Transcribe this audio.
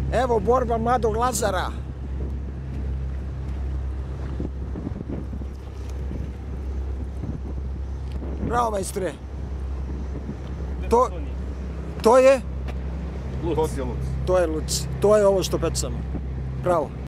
Evo borba mladog Lazara. Bravo, majstre. To je? Luc. To je luc. To je ovo što pecamo. Bravo.